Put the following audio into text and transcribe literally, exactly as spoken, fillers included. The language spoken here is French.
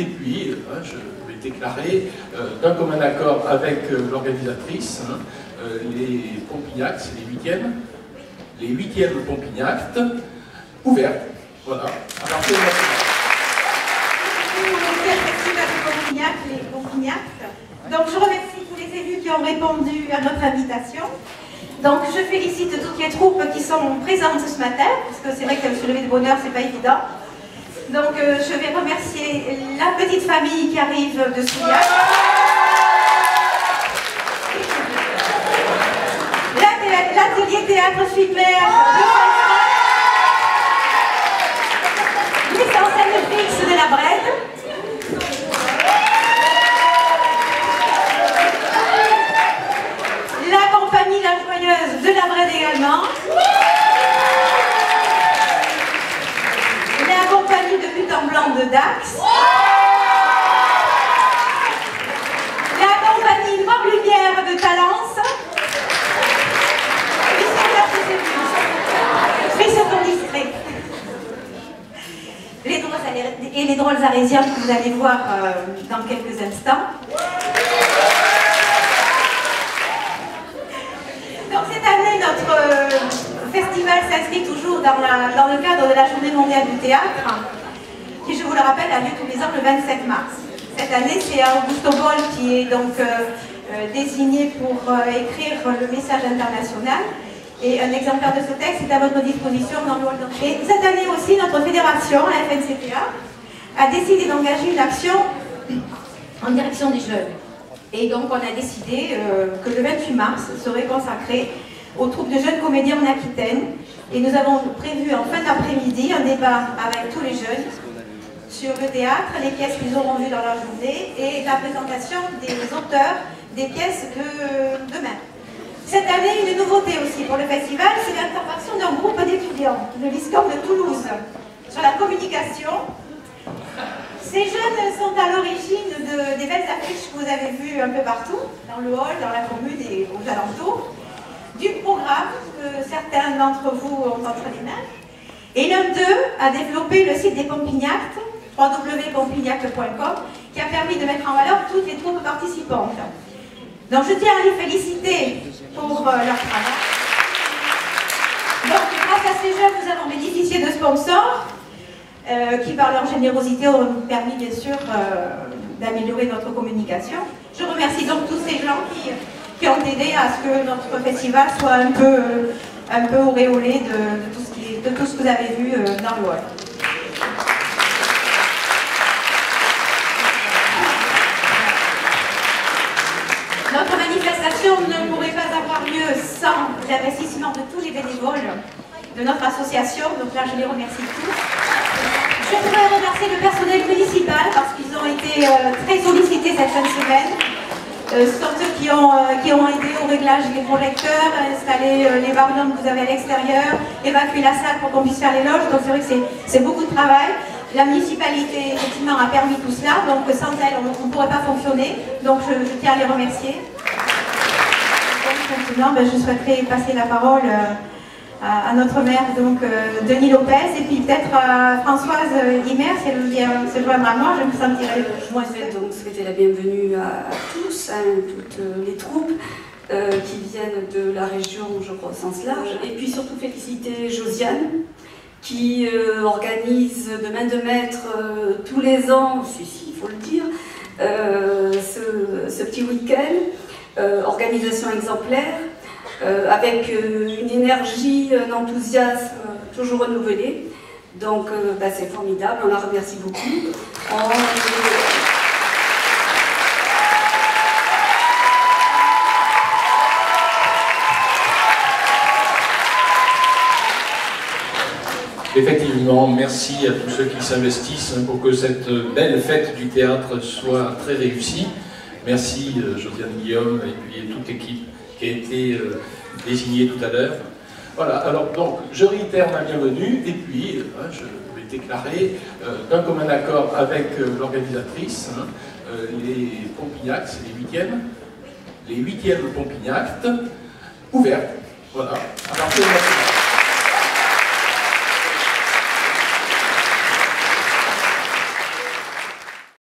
et puis euh, je vais déclarer euh, d'un commun accord avec euh, l'organisatrice hein, euh, les Pompignac, c'est les huitièmes, les huitièmes Pompignac ouvertes. Voilà. Alors, c'est les Pompignac. Donc je remercie tous les élus qui ont répondu à notre invitation. Donc je félicite toutes les troupes qui sont présentes ce matin, parce que c'est vrai que se lever de bonne heure, c'est pas évident. Donc euh, je vais remercier la petite famille qui arrive de Souillac. L'atelier théâtre Filmer de mise en scène fixe de la Brède. La compagnie La Joyeuse de la Brède également. La compagnie de But en Blanc de Dax. La compagnie Mort-Lumière de Talence. District. Les drôles et les drôles arésiens que vous allez voir euh, dans quelques instants. Donc cette année, notre euh, festival s'inscrit toujours dans, la, dans le cadre de la Journée mondiale du théâtre, qui, je vous le rappelle, a lieu tous les ans le vingt-sept mars. Cette année, c'est Augusto Boll qui est donc euh, euh, désigné pour euh, écrire le message international. Et un exemplaire de ce texte est à votre disposition dans le hall d'entrée. Et cette année aussi, notre fédération, la F N C T A, a décidé d'engager une action en direction des jeunes. Et donc on a décidé euh, que le vingt-huit mars serait consacré aux troupes de jeunes comédiens en Aquitaine. Et nous avons prévu en fin d'après-midi un débat avec tous les jeunes sur le théâtre, les pièces qu'ils auront vues dans leur journée et la présentation des auteurs des pièces de demain. Cette année, une nouveauté aussi pour le festival, c'est l'intervention d'un groupe d'étudiants de l'I S C O M de Toulouse sur la communication. Ces jeunes sont à l'origine de, des belles affiches que vous avez vues un peu partout, dans le hall, dans la commune et aux alentours, du programme que certains d'entre vous ont entre les mains. Et l'un d'eux a développé le site des Pompignac, w w w point pompignac point com, qui a permis de mettre en valeur toutes les troupes participantes. Donc je tiens à les féliciter pour euh, leur travail. Donc grâce à ces jeunes, nous avons bénéficié de sponsors euh, qui par leur générosité ont permis bien sûr euh, d'améliorer notre communication. Je remercie donc tous ces gens qui, qui ont aidé à ce que notre festival soit un peu, un peu auréolé de, de, tout ce qui, de tout ce que vous avez vu euh, dans le hall. Notre manifestation ne pourrait pas avoir lieu sans l'investissement de tous les bénévoles de notre association, donc là je les remercie tous. Je voudrais remercier le personnel municipal parce qu'ils ont été euh, très sollicités cette fin de semaine. Euh, ce sont ceux qui ont, euh, qui ont aidé au réglage des projecteurs, à installer euh, les barnums que vous avez à l'extérieur, évacuer la salle pour qu'on puisse faire les loges, donc c'est vrai que c'est beaucoup de travail. La municipalité, effectivement, a permis tout cela, donc sans elle, on ne pourrait pas fonctionner. Donc je, je tiens à les remercier. Donc, maintenant, ben, je souhaiterais passer la parole euh, à, à notre maire, donc euh, Denis Lopez, et puis peut-être à Françoise Guimère, si elle veut bien se joindre à moi, je me sentirai. Moi, je vais donc souhaiter la bienvenue à, à tous, à toutes les troupes euh, qui viennent de la région, je crois, au sens large, et puis surtout féliciter Josiane, qui euh, organise de main de maître euh, tous les ans, si, il faut le dire, euh, ce, ce petit week-end, euh, organisation exemplaire, euh, avec euh, une énergie, un enthousiasme toujours renouvelé. Donc euh, bah, c'est formidable, on la remercie beaucoup. On... Effectivement, merci à tous ceux qui s'investissent pour que cette belle fête du théâtre soit très réussie. Merci euh, Josiane Guillaume et puis toute l'équipe qui a été euh, désignée tout à l'heure. Voilà, alors donc je réitère ma bienvenue et puis euh, je vais déclarer euh, d'un commun accord avec euh, l'organisatrice hein, euh, les Pompignac, c'est les huitièmes, les huitièmes Pompignac ouvertes. Voilà, alors c'est